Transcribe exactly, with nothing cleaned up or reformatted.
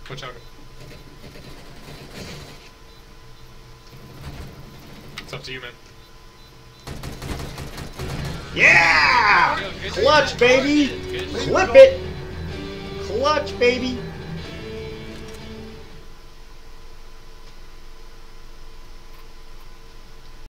Watch out. It's up to you, man. Yeah! Clutch, baby! Clip it! Clutch, baby!